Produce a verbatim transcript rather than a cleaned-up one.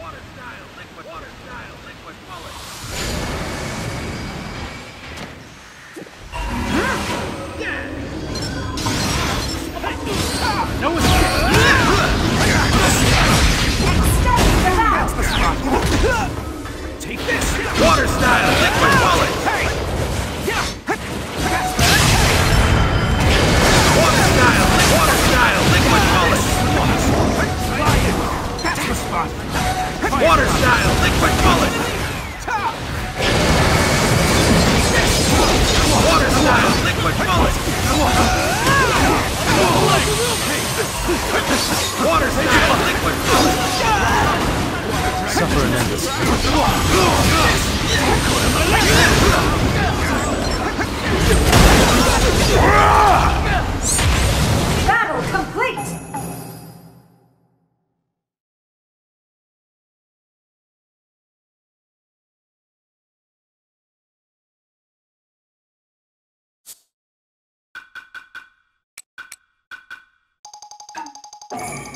Water style, liquid, water style, liquid bullet. No escape! That's the spot! Take this! Water style, liquid bullet! Water style, water style, liquid bullet! That's the spot! Water style, liquid bullet! Water style, liquid bullet! Water style, liquid bullet! Suffer an endless Battle complete! You